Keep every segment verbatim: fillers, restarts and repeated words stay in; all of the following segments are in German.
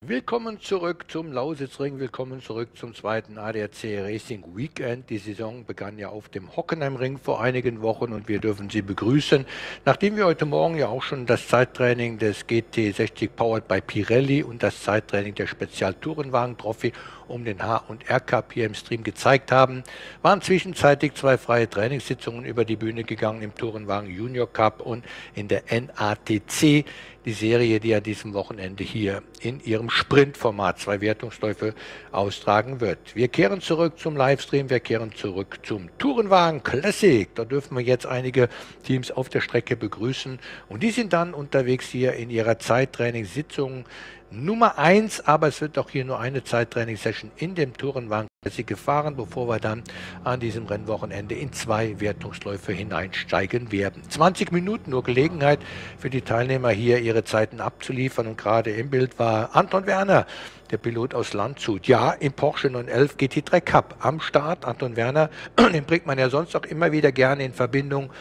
Willkommen zurück zum Lausitzring, willkommen zurück zum zweiten A D A C Racing Weekend. Die Saison begann ja auf dem Hockenheimring vor einigen Wochen und wir dürfen Sie begrüßen. Nachdem wir heute Morgen ja auch schon das Zeittraining des G T sechzig Powered by Pirelli und das Zeittraining der Spezial-Tourenwagen-Trophy um den H und R Cup hier im Stream gezeigt haben, waren zwischenzeitlich zwei freie Trainingssitzungen über die Bühne gegangen im Tourenwagen Junior Cup und in der N A T C, die Serie, die an diesem Wochenende hier in ihrem Sprintformat zwei Wertungsläufe austragen wird. Wir kehren zurück zum Livestream, wir kehren zurück zum Tourenwagen Classic. Da dürfen wir jetzt einige Teams auf der Strecke begrüßen und die sind dann unterwegs hier in ihrer Zeittrainingssitzung Nummer eins, aber es wird auch hier nur eine Zeittrainingssession in dem Tourenwagen Classic gefahren, bevor wir dann an diesem Rennwochenende in zwei Wertungsläufe hineinsteigen werden. zwanzig Minuten nur Gelegenheit für die Teilnehmer hier ihre Zeiten abzuliefern und gerade im Bild war Anton Werner, der Pilot aus Landshut. Ja, im Porsche neun elf G T drei Cup am Start. Anton Werner, den bringt man ja sonst auch immer wieder gerne in Verbindung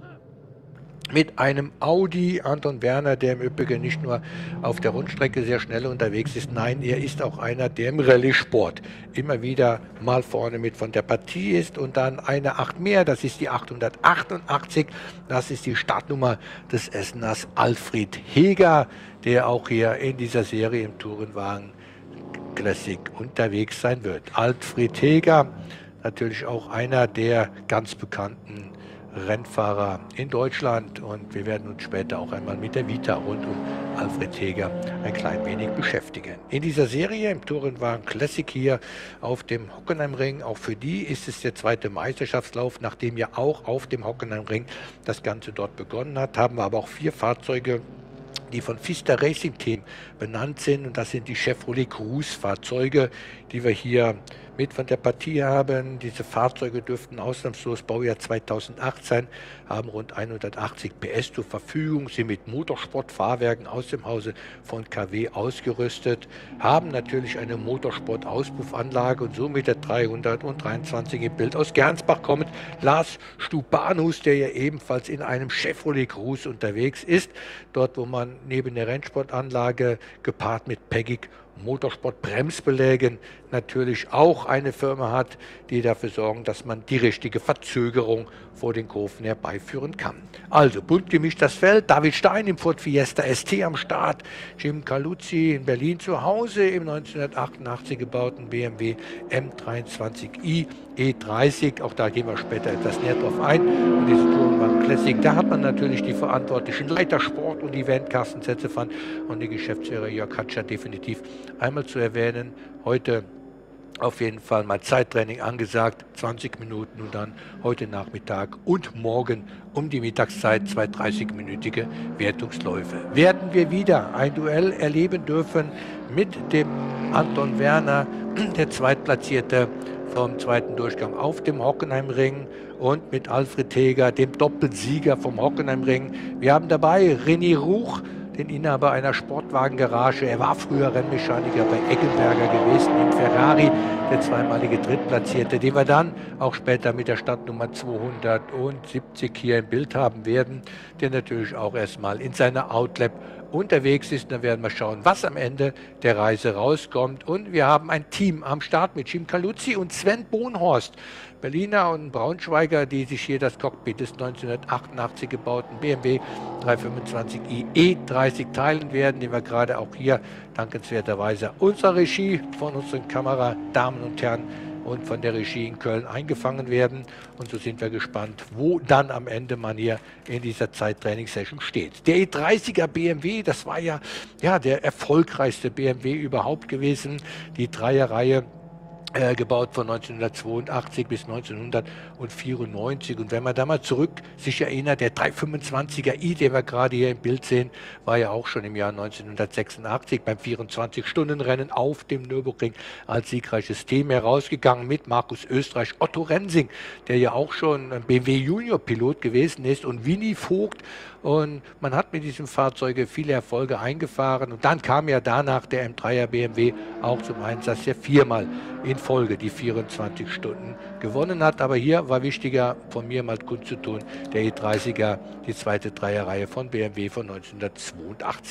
mit einem Audi. Anton Werner, der im Übrigen nicht nur auf der Rundstrecke sehr schnell unterwegs ist, nein, er ist auch einer, der im Rallye-Sport immer wieder mal vorne mit von der Partie ist und dann eine acht mehr, das ist die achthundertachtundachtzig, das ist die Startnummer des Esseners Alfred Heger, der auch hier in dieser Serie im Tourenwagen Classic unterwegs sein wird. Alfred Heger, natürlich auch einer der ganz bekannten Rennfahrer in Deutschland und wir werden uns später auch einmal mit der Vita rund um Alfred Heger ein klein wenig beschäftigen. In dieser Serie im Tourenwagen Classic hier auf dem Hockenheimring, auch für die ist es der zweite Meisterschaftslauf, nachdem ja auch auf dem Hockenheimring das Ganze dort begonnen hat, haben wir aber auch vier Fahrzeuge, die von Pista Racing Team benannt sind und das sind die Chevrolet Cruze Fahrzeuge, die wir hier mit von der Partie haben. Diese Fahrzeuge dürften ausnahmslos Baujahr zweitausendacht sein, haben rund hundertachtzig P S zur Verfügung, sind mit Motorsportfahrwerken aus dem Hause von K W ausgerüstet, haben natürlich eine Motorsport-Auspuffanlage und somit der dreihundertdreiundzwanzig im Bild aus Gernsbach kommt Lars Stubanus, der ja ebenfalls in einem Chevrolet Cruze unterwegs ist, dort wo man neben der Rennsportanlage gepaart mit Pegig Motorsport-Bremsbelägen natürlich auch eine Firma hat, die dafür sorgen, dass man die richtige Verzögerung vor den Kurven herbeiführen kann. Also bunt gemischt das Feld, David Stein im Ford Fiesta S T am Start, Jim Caluzzi in Berlin zu Hause im neunzehnhundertachtundachtzig gebauten B M W M dreiundzwanzig i E dreißig, auch da gehen wir später etwas näher drauf ein. Und diese Tourenwagen Classic, da hat man natürlich die verantwortlichen Leiter Sport und Event, Carsten Zetzefan und die Geschäftsführer Jörg Hatscher definitiv einmal zu erwähnen. Heute auf jeden Fall mal Zeittraining angesagt, zwanzig Minuten und dann heute Nachmittag und morgen um die Mittagszeit zwei dreißig-minütige Wertungsläufe. Werden wir wieder ein Duell erleben dürfen mit dem Anton Werner, der Zweitplatzierte vom zweiten Durchgang auf dem Hockenheimring und mit Alfred Heger, dem Doppelsieger vom Hockenheimring. Wir haben dabei René Ruch, den Inhaber einer Sportwagengarage. Er war früher Rennmechaniker bei Eggenberger gewesen, im Ferrari, der zweimalige Drittplatzierte, den wir dann auch später mit der Startnummer zweihundertsiebzig hier im Bild haben werden, der natürlich auch erstmal in seiner Outlap unterwegs ist. Dann werden wir schauen, was am Ende der Reise rauskommt. Und wir haben ein Team am Start mit Jim Caluzzi und Sven Bohnhorst, Berliner und Braunschweiger, die sich hier das Cockpit des neunzehnhundertachtundachtzig gebauten B M W dreihundertfünfundzwanzig i E dreißig teilen werden, den wir gerade auch hier dankenswerterweise unserer Regie von unseren Kameradamen und Herren und von der Regie in Köln eingefangen werden. Und so sind wir gespannt, wo dann am Ende man hier in dieser Zeittrainingssession steht. Der E dreißiger B M W, das war ja, ja der erfolgreichste B M W überhaupt gewesen. Die Dreierreihe Äh, gebaut von neunzehnhundertzweiundachtzig bis neunzehnhundertvierundneunzig. Und wenn man da mal zurück sich erinnert, der dreihundertfünfundzwanziger i, den wir gerade hier im Bild sehen, war ja auch schon im Jahr neunzehnhundertsechsundachtzig beim vierundzwanzig-Stunden-Rennen auf dem Nürburgring als siegreiches Team herausgegangen mit Markus Österreich, Otto Rensing, der ja auch schon ein B M W Junior-Pilot gewesen ist, und Winnie Vogt. Und man hat mit diesem Fahrzeug viele Erfolge eingefahren. Und dann kam ja danach der M dreier B M W auch zum Einsatz, der viermal in Folge die vierundzwanzig Stunden gewonnen hat. Aber hier war wichtiger von mir mal kundzutun, der E dreißiger, die zweite Dreierreihe von B M W von neunzehnhundertzweiundachtzig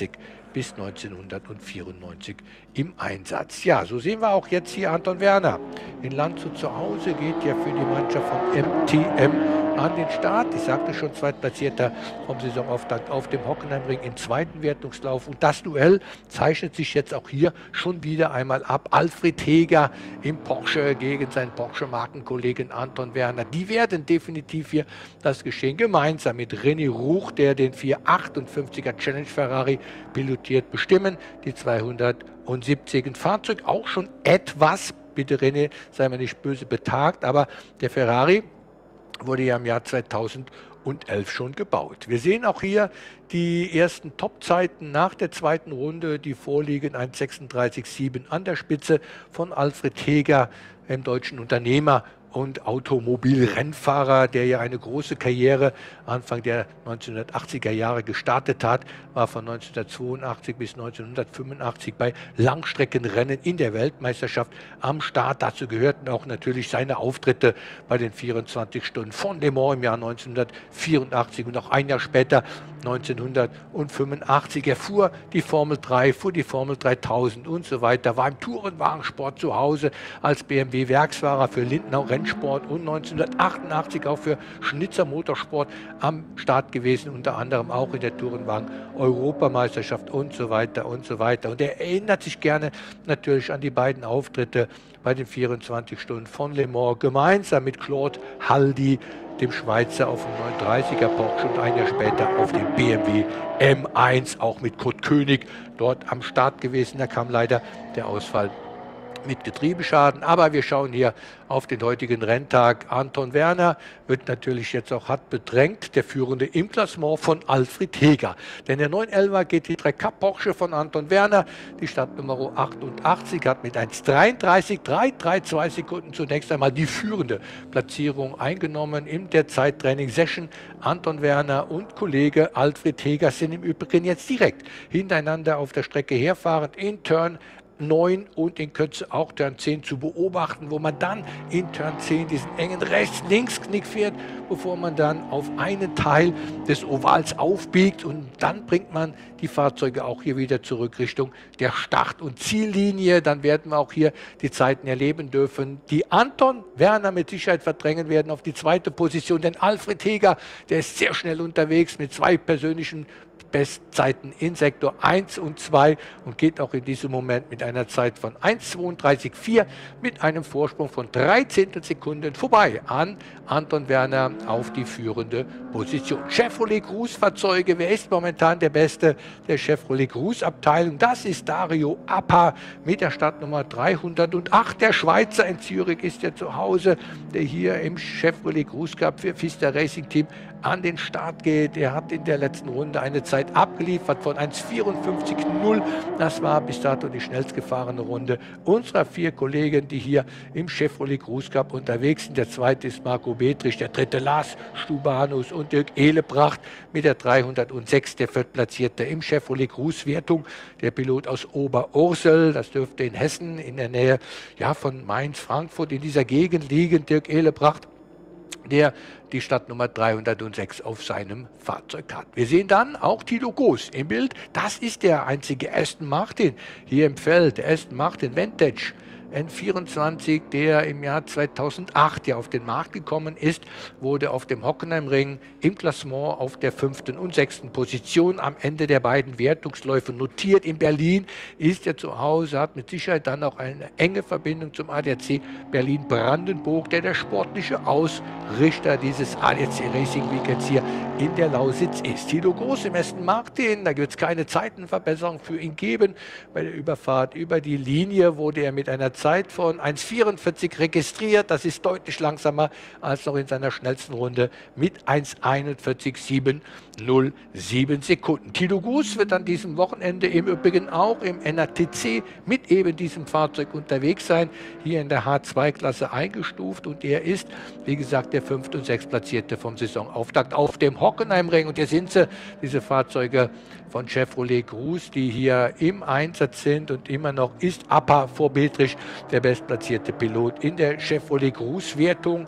bis neunzehnhundertvierundneunzig im Einsatz. Ja, so sehen wir auch jetzt hier Anton Werner. In Landshut zu Hause geht ja für die Mannschaft von M T M an den Start. Ich sagte schon, Zweitplatzierter vom Saisonauftakt auf dem Hockenheimring im zweiten Wertungslauf. Und das Duell zeichnet sich jetzt auch hier schon wieder einmal ab. Alfred Heger im Porsche gegen seinen Porsche-Markenkollegen Anton Werner. Die werden definitiv hier das Geschehen gemeinsam mit René Ruch, der den vierhundertachtundfünfziger Challenge Ferrari pilotiert, bestimmen. Die zweihundertsiebzig. Ein Fahrzeug auch schon etwas, bitte René, sei mir nicht böse, betagt, aber der Ferrari wurde ja im Jahr zweitausendelf schon gebaut. Wir sehen auch hier die ersten Topzeiten nach der zweiten Runde, die vorliegen, eins sechsunddreißig Komma sieben an der Spitze von Alfred Heger, dem deutschen Unternehmer und Automobilrennfahrer, der ja eine große Karriere Anfang der neunzehnhundertachtziger Jahre gestartet hat, war von neunzehnhundertzweiundachtzig bis neunzehnhundertfünfundachtzig bei Langstreckenrennen in der Weltmeisterschaft am Start. Dazu gehörten auch natürlich seine Auftritte bei den vierundzwanzig Stunden von Le Mans im Jahr neunzehnhundertvierundachtzig und auch ein Jahr später neunzehnhundertfünfundachtzig. Er fuhr die Formel drei, fuhr die Formel dreitausend und so weiter, war im Tourenwagensport zu Hause als B M W-Werksfahrer für Lindenau Rennsport und neunzehnhundertachtundachtzig auch für Schnitzer Motorsport am Start gewesen, unter anderem auch in der Tourenwagen-Europameisterschaft und so weiter und so weiter. Und er erinnert sich gerne natürlich an die beiden Auftritte bei den vierundzwanzig Stunden von Le Mans, gemeinsam mit Claude Haldy, dem Schweizer, auf dem neununddreißiger Porsche und ein Jahr später auf dem B M W M eins, auch mit Kurt König dort am Start gewesen. Da kam leider der Ausfall mit Getriebeschaden, aber wir schauen hier auf den heutigen Renntag. Anton Werner wird natürlich jetzt auch hart bedrängt, der Führende im Klassement von Alfred Heger. Denn der neun elfer G T drei Cup Porsche von Anton Werner, die Startnummer achtundachtzig, hat mit eins dreiunddreißig Komma dreihundertzweiunddreißig Sekunden zunächst einmal die führende Platzierung eingenommen in der Zeittraining-Session. Anton Werner und Kollege Alfred Heger sind im Übrigen jetzt direkt hintereinander auf der Strecke herfahrend in Turn neun und in Kürze auch Turn zehn zu beobachten, wo man dann in Turn zehn diesen engen Rechts-Links-Knick fährt, bevor man dann auf einen Teil des Ovals aufbiegt, und dann bringt man die Fahrzeuge auch hier wieder zurück Richtung der Start- und Ziellinie. Dann werden wir auch hier die Zeiten erleben dürfen, die Anton Werner mit Sicherheit verdrängen werden auf die zweite Position, denn Alfred Heger, der ist sehr schnell unterwegs mit zwei persönlichen Bestzeiten in Sektor eins und zwei und geht auch in diesem Moment mit einer Zeit von eins zweiunddreißig Komma vier mit einem Vorsprung von drei Zehntelsekunden vorbei an Anton Werner auf die führende Position. Chevrolet Cruze-Fahrzeuge, wer ist momentan der Beste der Chevrolet Cruze-Abteilung? Das ist Dario Appa mit der Startnummer dreihundertacht. Der Schweizer in Zürich ist ja zu Hause, der hier im Chevrolet Cruze Cup für Pfister Racing Team an den Start geht. Er hat in der letzten Runde eine Zeit abgeliefert von eins vierundfünfzig null. Das war bis dato die schnellst gefahrene Runde unserer vier Kollegen, die hier im Chevrolet Cruze Cup unterwegs sind. Der zweite ist Marco Betrich, der dritte Lars Stubanus und Dirk Ehlebracht mit der dreihundertsechs, der viertplatzierte im Chevrolet Cruze Wertung, der Pilot aus Oberursel. Das dürfte in Hessen in der Nähe, ja, von Mainz, Frankfurt in dieser Gegend liegen. Dirk Ehlebracht, der die Startnummer dreihundertsechs auf seinem Fahrzeug hat. Wir sehen dann auch Thilo Goos im Bild. Das ist der einzige Aston Martin hier im Feld, der Aston Martin Vantage N vierundzwanzig, der im Jahr zweitausendacht ja auf den Markt gekommen ist, wurde auf dem Hockenheimring im Klassement auf der fünften und sechsten Position am Ende der beiden Wertungsläufe notiert. In Berlin ist er zu Hause, hat mit Sicherheit dann auch eine enge Verbindung zum A D A C Berlin-Brandenburg, der der sportliche Ausrichter dieses A D A C Racing Weekends hier in der Lausitz ist. Thilo Goos im Aston Martin, da wird es keine Zeitenverbesserung für ihn geben. Bei der Überfahrt über die Linie wurde er mit einer Zeit von eins vierundvierzig registriert. Das ist deutlich langsamer als noch in seiner schnellsten Runde mit eins einundvierzig Komma siebenhundertsieben Sekunden. Thilo Goos wird an diesem Wochenende im Übrigen auch im N A T C mit eben diesem Fahrzeug unterwegs sein, hier in der H zwei Klasse eingestuft, und er ist, wie gesagt, der fünft und sechstplatzierte vom Saisonauftakt auf dem Hockenheimring. Und hier sind sie, diese Fahrzeuge von Chevrolet Cruze, die hier im Einsatz sind, und immer noch ist Appa vor Betrich der bestplatzierte Pilot in der Chevrolet Cruze Wertung.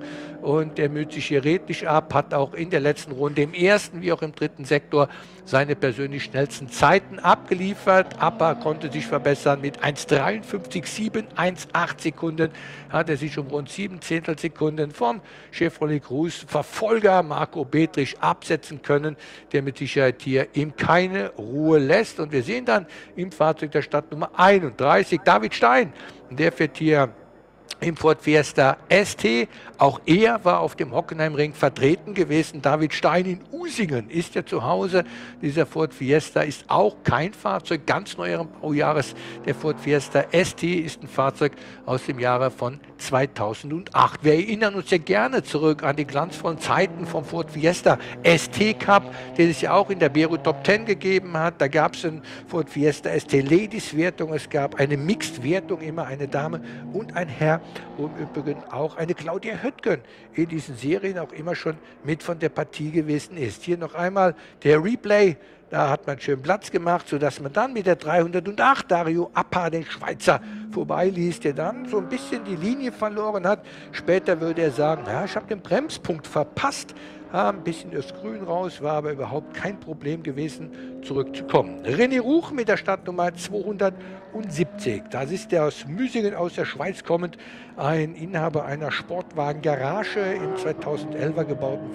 und er müht sich hier redlich ab, hat auch in der letzten Runde im ersten wie auch im dritten Sektor seine persönlich schnellsten Zeiten abgeliefert. Appa konnte sich verbessern mit eins Komma dreiundfünfzig sieben, eins Komma acht Sekunden, hat er sich um rund sieben Zehntelsekunden vom Chevrolet Cruze Verfolger Marco Bedrich absetzen können, der mit Sicherheit hier ihm keine Ruhe lässt. Und wir sehen dann im Fahrzeug der Startnummer einunddreißig David Stein, der fährt hier im Ford Fiesta S T. Auch er war auf dem Hockenheimring vertreten gewesen. David Stein in Usingen ist ja zu Hause. Dieser Ford Fiesta ist auch kein Fahrzeug ganz neueren Baujahres. Der Ford Fiesta S T ist ein Fahrzeug aus dem Jahre von zweitausendacht. Wir erinnern uns ja gerne zurück an die glanzvollen Zeiten vom Ford Fiesta S T Cup, den es ja auch in der Beru Top zehn gegeben hat. Da gab es einen Ford Fiesta S T Ladies Wertung, es gab eine Mixed Wertung, immer eine Dame und ein Herr. Und im Übrigen auch eine Claudia Höttgen in diesen Serien auch immer schon mit von der Partie gewesen ist. Hier noch einmal der Replay. Da hat man schön Platz gemacht, sodass man dann mit der dreihundertacht Dario Appa, den Schweizer, vorbeiließ, der dann so ein bisschen die Linie verloren hat. Später würde er sagen, ja, ich habe den Bremspunkt verpasst. Ein bisschen das Grün raus, war aber überhaupt kein Problem gewesen, zurückzukommen. René Ruch mit der Startnummer zweihundertsiebzig. Das ist der aus Müsingen aus der Schweiz kommend, ein Inhaber einer Sportwagen-Garage im zweitausendelfer gebauten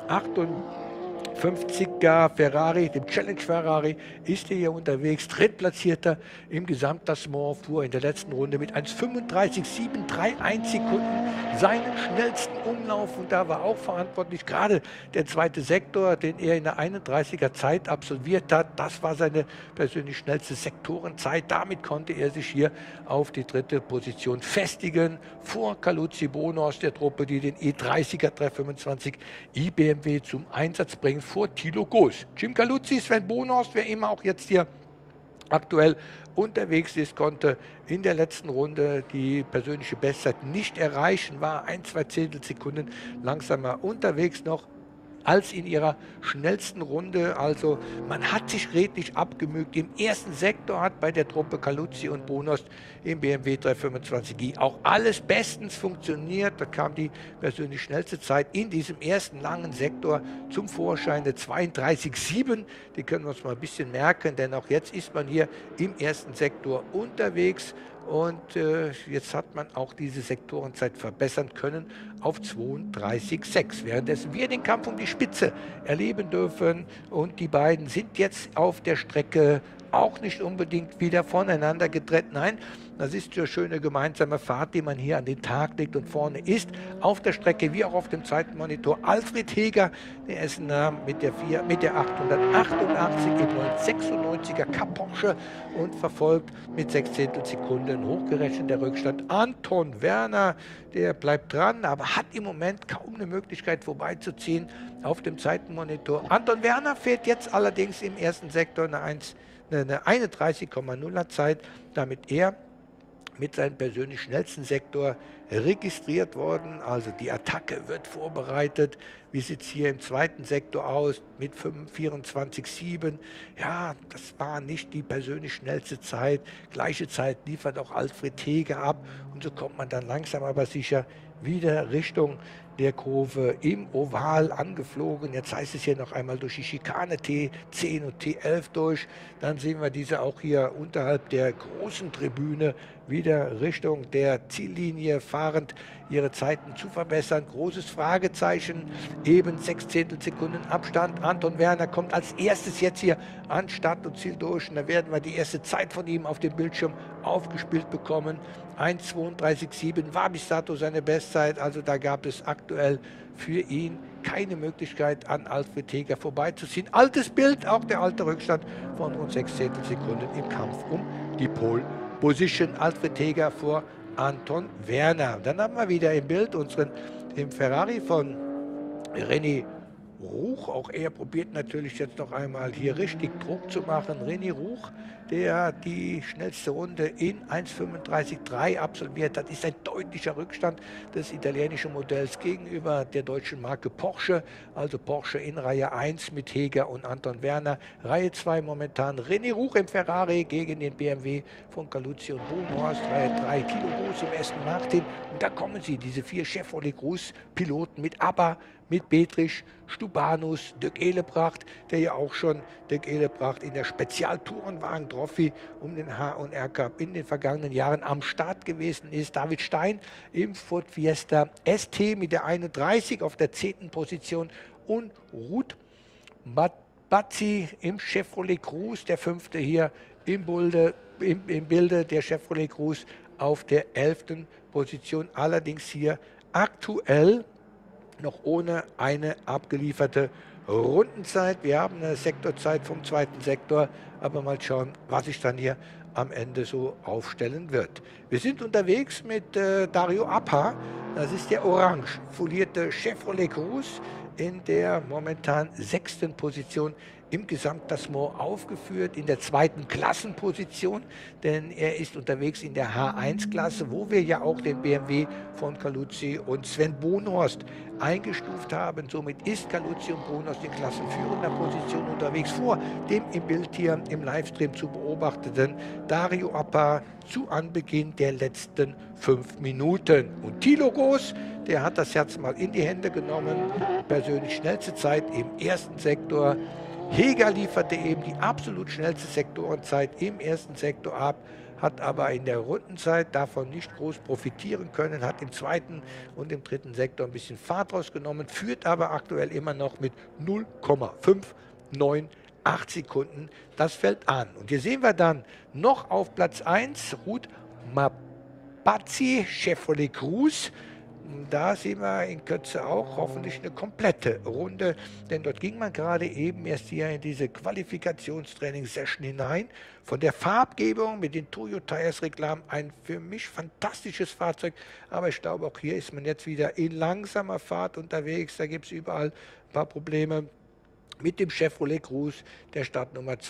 vierhundertachtundfünfziger Ferrari, dem Challenge Ferrari, ist er hier unterwegs. Drittplatzierter im Gesamtklassement, fuhr in der letzten Runde mit eins Komma fünfunddreißig sieben drei eins Sekunden seinen schnellsten Umlauf, und da war auch verantwortlich gerade der zweite Sektor, den er in der einunddreißiger Zeit absolviert hat. Das war seine persönlich schnellste Sektorenzeit. Damit konnte er sich hier auf die dritte Position festigen vor Caluzzi Bono aus der Truppe, die den E dreißiger dreihundertfünfundzwanzig i B M W zum Einsatz bringen, vor Thilo Goos. Jim Caluzzi, Sven Bonos, wer immer auch jetzt hier aktuell unterwegs ist, konnte in der letzten Runde die persönliche Bestzeit nicht erreichen, war ein, zwei Zehntelsekunden langsamer unterwegs noch als in ihrer schnellsten Runde. Also man hat sich redlich abgemüht. Im ersten Sektor hat bei der Truppe Caluzzi und Bonos im B M W dreihundertfünfundzwanzig i auch alles bestens funktioniert. Da kam die persönlich schnellste Zeit in diesem ersten langen Sektor zum Vorschein, eine zweiunddreißig sieben. Die können wir uns mal ein bisschen merken, denn auch jetzt ist man hier im ersten Sektor unterwegs. Und äh, jetzt hat man auch diese Sektorenzeit verbessern können auf zweiunddreißig sechs, währenddessen wir den Kampf um die Spitze erleben dürfen. Und die beiden sind jetzt auf der Strecke auch nicht unbedingt wieder voneinander getrennt. Nein, das ist eine schöne gemeinsame Fahrt, die man hier an den Tag legt. Und vorne ist auf der Strecke, wie auch auf dem zweiten Monitor, Alfred Heger, der Essener mit der, vier, mit der achthundertachtundachtzig im neunhundertsechsundneunziger Cup Porsche und verfolgt mit sechs Zehntelsekunden hochgerechnet der Rückstand Anton Werner. Der bleibt dran, aber hat im Moment kaum eine Möglichkeit vorbeizuziehen auf dem zweiten Monitor. Anton Werner fährt jetzt allerdings im ersten Sektor eine, eine einunddreißig Komma nuller Zeit, damit er mit seinem persönlich schnellsten Sektor registriert worden. Also die Attacke wird vorbereitet. Wie sieht es hier im zweiten Sektor aus mit vierundzwanzig sieben? Ja, das war nicht die persönlich schnellste Zeit. Gleiche Zeit liefert auch Alfred Heger ab. Und so kommt man dann langsam aber sicher wieder Richtung der Kurve im Oval angeflogen. Jetzt heißt es hier noch einmal durch die Schikane T zehn und T elf durch. Dann sehen wir diese auch hier unterhalb der großen Tribüne wieder Richtung der Ziellinie fahrend ihre Zeiten zu verbessern. Großes Fragezeichen, eben sechs Zehntelsekunden Abstand. Anton Werner kommt als erstes jetzt hier an Start und Ziel durch. Und da werden wir die erste Zeit von ihm auf dem Bildschirm aufgespielt bekommen. eins Komma zweiunddreißig sieben war bis dato seine Bestzeit. Also da gab es aktuell für ihn keine Möglichkeit, an Alfred Heger vorbeizuziehen. Altes Bild, auch der alte Rückstand von rund sechs Zehntelsekunden im Kampf um die Pole Position. Alfred Heger vor Anton Werner. Dann haben wir wieder im Bild unseren im Ferrari von René Ruch. Auch er probiert natürlich jetzt noch einmal hier richtig Druck zu machen. René Ruch, der die schnellste Runde in eins fünfunddreißig Komma drei absolviert hat, ist ein deutlicher Rückstand des italienischen Modells gegenüber der deutschen Marke Porsche. Also Porsche in Reihe eins mit Heger und Anton Werner. Reihe zwei momentan René Ruch im Ferrari gegen den B M W von Galuzzi und Bohnhorst. Reihe drei Kilo Groß im Aston Martin. Und da kommen sie, diese vier Chevrolet Cruze Piloten mit Abba, mit Betrich, Stubanus, Dirk Ehlebracht, der ja auch schon Dirk Ehlebracht in der Spezialtourenwagen-Trophy um den H und R Cup in den vergangenen Jahren am Start gewesen ist. David Stein im Ford Fiesta S T mit der einunddreißig auf der zehnten Position und Ruth Bazzi im Chevrolet Cruze, der fünfte hier im, Bulde, im, im Bilde der Chevrolet Cruze auf der elften Position. Allerdings hier aktuell noch ohne eine abgelieferte Rundenzeit. Wir haben eine Sektorzeit vom zweiten Sektor, aber mal schauen, was sich dann hier am Ende so aufstellen wird. Wir sind unterwegs mit äh, Dario Appa. Das ist der orange folierte Chevrolet Cruze in der momentan sechsten Position im Gesamtklassement aufgeführt, in der zweiten Klassenposition, denn er ist unterwegs in der H eins Klasse, wo wir ja auch den B M W von Galuzzi und Sven Bohnhorst eingestuft haben. Somit ist Galuzzi und Bohnhorst in klassenführender Position unterwegs vor dem im Bild hier im Livestream zu beobachteten Dario Appa zu Anbeginn der letzten fünf Minuten. Und Thilo Goos, der hat das Herz mal in die Hände genommen, persönlich schnellste Zeit im ersten Sektor. Heger lieferte eben die absolut schnellste Sektorenzeit im ersten Sektor ab, hat aber in der Rundenzeit davon nicht groß profitieren können, hat im zweiten und im dritten Sektor ein bisschen Fahrt rausgenommen, führt aber aktuell immer noch mit null Komma fünf neun acht Sekunden das Feld an. Und hier sehen wir dann noch auf Platz eins Ruth Bazzi, Chevrolet Cruze. Da sehen wir in Kürze auch hoffentlich eine komplette Runde, denn dort ging man gerade eben erst hier in diese Qualifikationstraining-Session hinein. Von der Farbgebung mit den Toyo Tires Reklamen ein für mich fantastisches Fahrzeug, aber ich glaube auch hier ist man jetzt wieder in langsamer Fahrt unterwegs, da gibt es überall ein paar Probleme mit dem Chevrolet Cruze, der Startnummer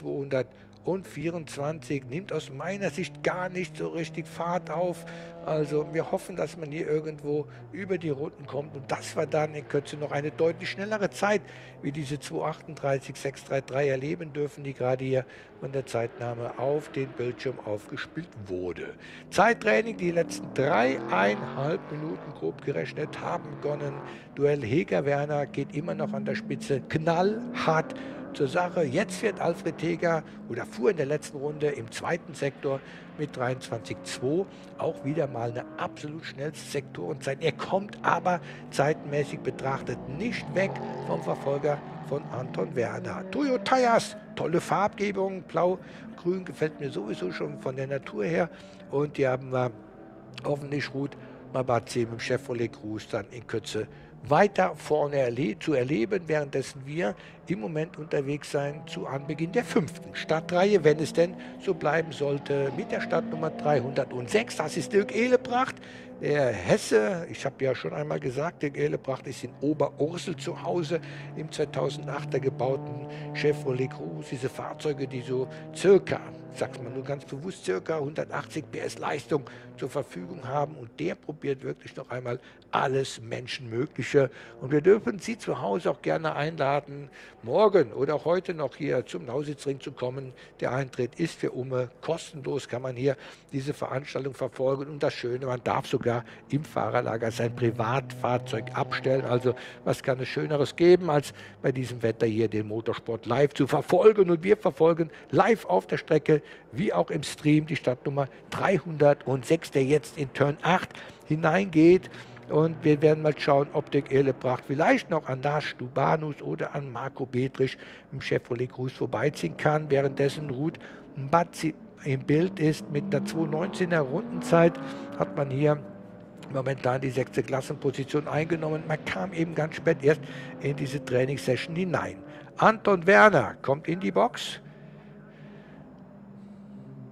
zweihundertvierundzwanzig, nimmt aus meiner Sicht gar nicht so richtig Fahrt auf. Also wir hoffen, dass man hier irgendwo über die Runden kommt und dass wir dann in Kürze noch eine deutlich schnellere Zeit wie diese zwei achtunddreißig sechs drei drei erleben dürfen, die gerade hier von der Zeitnahme auf den Bildschirm aufgespielt wurde. Zeittraining, die letzten dreieinhalb Minuten grob gerechnet haben begonnen. Duell Heger-Werner geht immer noch an der Spitze, knallhart zur Sache. Jetzt fährt Alfred Heger oder fuhr in der letzten Runde im zweiten Sektor mit dreiundzwanzig Komma zwei auch wieder mal eine absolut schnellste Sektorenzeit. Er kommt aber zeitmäßig betrachtet nicht weg vom Verfolger von Anton Werner. Toyo Tires, tolle Farbgebung, blau-grün gefällt mir sowieso schon von der Natur her. Und hier haben wir hoffentlich Ruth Bazzi mit dem Chevrolet Cruze dann in Kürze weiter vorne erle zu erleben, währenddessen wir im Moment unterwegs sein zu Anbeginn der fünften Startreihe, wenn es denn so bleiben sollte, mit der Startnummer dreihundertsechs. Das ist Dirk Ehlebracht, der Hesse. Ich habe ja schon einmal gesagt, Dirk Ehlebracht ist in Oberursel zu Hause im zweitausendachter gebauten Chevrolet Cruze. Diese Fahrzeuge, die so circa, sagt man nur ganz bewusst, circa hundertachtzig P S Leistung zur Verfügung haben. Und der probiert wirklich noch einmal alles Menschenmögliche. Und wir dürfen Sie zu Hause auch gerne einladen, morgen oder auch heute noch hier zum Lausitzring zu kommen. Der Eintritt ist für Umme kostenlos, kann man hier diese Veranstaltung verfolgen. Und das Schöne, man darf sogar im Fahrerlager sein Privatfahrzeug abstellen. Also was kann es Schöneres geben, als bei diesem Wetter hier den Motorsport live zu verfolgen. Und wir verfolgen live auf der Strecke, wie auch im Stream, die Startnummer dreihundertsechs, der jetzt in Turn acht hineingeht. Und wir werden mal schauen, ob Dirk Ehlebracht vielleicht noch an Lars Stubanus oder an Marco Betrich im Chevrolet Cruze vorbeiziehen kann. Währenddessen Ruth Bazzi im Bild ist mit einer zwei neunzehner Rundenzeit, hat man hier momentan die sechste Klassenposition eingenommen. Man kam eben ganz spät erst in diese Trainingssession hinein. Anton Werner kommt in die Box.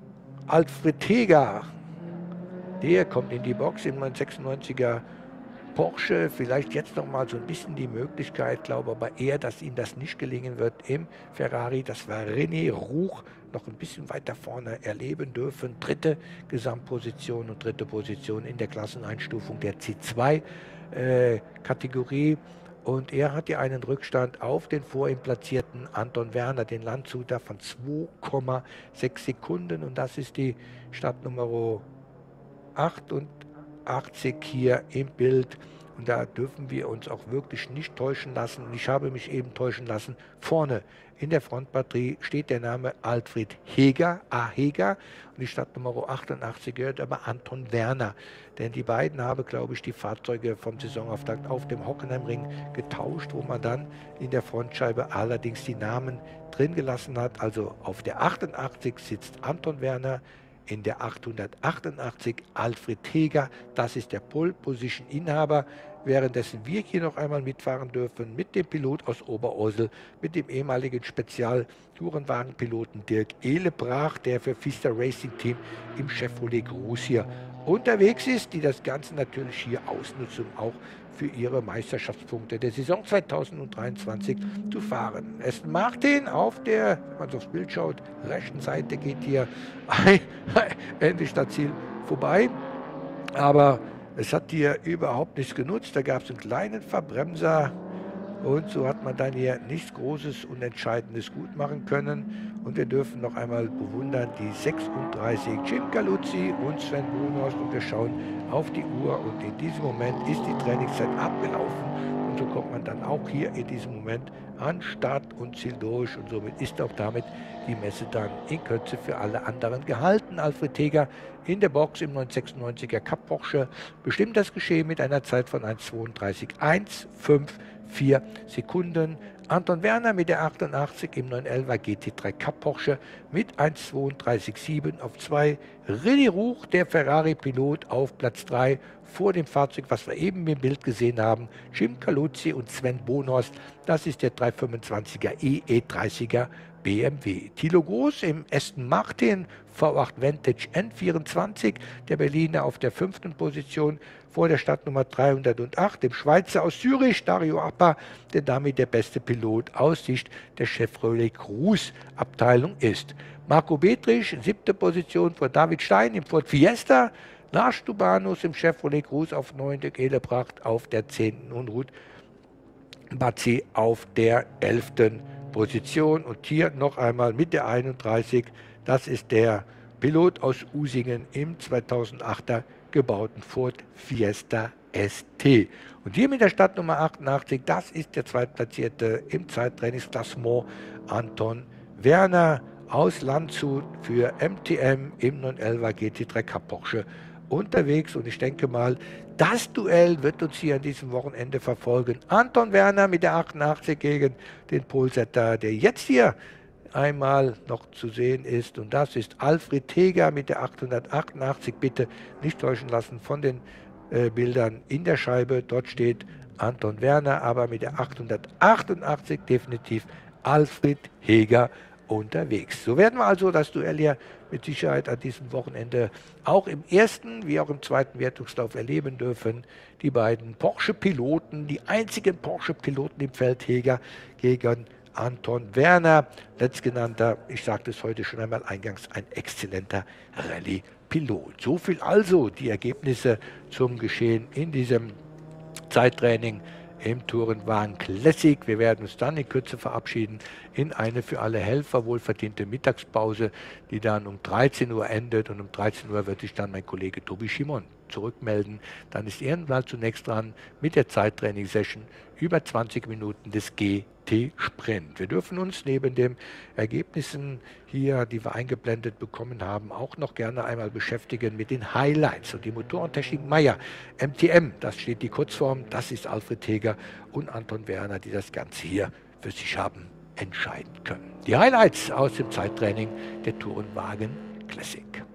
Alfred Heger, der kommt in die Box in meinem sechsundneunziger Porsche vielleicht jetzt noch mal so ein bisschen die Möglichkeit, glaube aber eher, dass ihm das nicht gelingen wird im Ferrari. Das war René Ruch, noch ein bisschen weiter vorne erleben dürfen. Dritte Gesamtposition und dritte Position in der Klasseneinstufung der C zwei Kategorie. Und er hat ja einen Rückstand auf den vor ihm platzierten Anton Werner, den Landshuter, von zwei Komma sechs Sekunden. Und das ist die Startnummer achtundachtzig hier im Bild. Und da dürfen wir uns auch wirklich nicht täuschen lassen. Und ich habe mich eben täuschen lassen. Vorne in der Frontbatterie steht der Name Alfred Heger, A. Heger. Und die Startnummer achtundachtzig gehört aber Anton Werner. Denn die beiden haben, glaube ich, die Fahrzeuge vom Saisonauftakt auf dem Hockenheimring getauscht, wo man dann in der Frontscheibe allerdings die Namen drin gelassen hat. Also auf der achtundachtzig sitzt Anton Werner, in der achthundertachtundachtzig Alfred Heger, das ist der Pole-Position-Inhaber, währenddessen wir hier noch einmal mitfahren dürfen mit dem Pilot aus Oberursel, mit dem ehemaligen Spezial-Tourenwagenpiloten Dirk Ehlebrach, der für Pfister Racing Team im Chevrolet Cruze hier unterwegs ist, die das Ganze natürlich hier ausnutzen, auch für ihre Meisterschaftspunkte der Saison zweitausenddreiundzwanzig zu fahren. Aston Martin auf der, wenn man so aufs Bild schaut, rechten Seite geht hier endlich das Ziel vorbei. Aber es hat hier überhaupt nichts genutzt. Da gab es einen kleinen Verbremser und so hat man dann hier nichts Großes und Entscheidendes gut machen können. Und wir dürfen noch einmal bewundern die sechsunddreißig Jim Galuzzi und Sven Bohnhorst, und wir schauen auf die Uhr und in diesem Moment ist die Trainingszeit abgelaufen. Und so kommt man dann auch hier in diesem Moment an Start und Ziel durch, und somit ist auch damit die Messe dann in Kürze für alle anderen gehalten. Alfred Heger in der Box im neunhundertsechsundneunziger Cup Porsche bestimmt das Geschehen mit einer Zeit von eins zweiunddreißig hundertfünfundvier Sekunden. Anton Werner mit der achtundachtzig im neunhundertelfer G T drei Cup Porsche mit eins zweiunddreißig sieben auf zwei. René Ruch, der Ferrari-Pilot, auf Platz drei vor dem Fahrzeug, was wir eben im Bild gesehen haben. Jim Galuzzi und Sven Bohnhorst, das ist der dreihundertfünfundzwanziger E E dreißiger B M W. Thilo Groß im Aston Martin V acht Vantage N vierundzwanzig, der Berliner auf der fünften Position vor der Startnummer dreihundertacht, dem Schweizer aus Zürich, Dario Appa, der damit der beste Pilot aus Sicht der Chevrolet Cruze Abteilung ist. Marco Betrich, siebte Position vor David Stein im Ford Fiesta, Lars Stubanus im Chevrolet Cruze auf neun, Dirk Ehlebrach auf der zehnten und Ruth Bazzi auf der elften Position. Und hier noch einmal mit der einunddreißig, das ist der Pilot aus Usingen im zweitausendachter gebauten Ford Fiesta S T. Und hier mit der Startnummer achtundachtzig, das ist der Zweitplatzierte im Zeittrainingsklassement Anton Werner aus Landshut für M T M im neunhundertelfer G T drei Cup Porsche unterwegs. Und ich denke mal, das Duell wird uns hier an diesem Wochenende verfolgen. Anton Werner mit der achtundachtzig gegen den Polsetter, der jetzt hier einmal noch zu sehen ist. Und das ist Alfred Heger mit der achthundertachtundachtzig. Bitte nicht täuschen lassen von den äh, Bildern in der Scheibe. Dort steht Anton Werner, aber mit der achthundertachtundachtzig definitiv Alfred Heger unterwegs. So werden wir also das Duell hier mit Sicherheit an diesem Wochenende auch im ersten wie auch im zweiten Wertungslauf erleben dürfen. Die beiden Porsche-Piloten, die einzigen Porsche-Piloten im Feld, Heger gegen Anton Werner, letztgenannter, ich sagte es heute schon einmal eingangs, ein exzellenter Rallye-Pilot. So viel also die Ergebnisse zum Geschehen in diesem Zeittraining im Tourenwagen Classic. Wir werden uns dann in Kürze verabschieden in eine für alle Helfer wohlverdiente Mittagspause, die dann um dreizehn Uhr endet, und um dreizehn Uhr wird sich dann mein Kollege Tobi Schimon zurückmelden. Dann ist Ehrenwald zunächst dran mit der Zeittraining-Session über zwanzig Minuten des G T Sprint. Wir dürfen uns neben den Ergebnissen hier, die wir eingeblendet bekommen haben, auch noch gerne einmal beschäftigen mit den Highlights. Und die Motorentechnik Meier, M T M, das steht die Kurzform, das ist Alfred Heger und Anton Werner, die das Ganze hier für sich haben entscheiden können. Die Highlights aus dem Zeittraining der Tourenwagen Classic.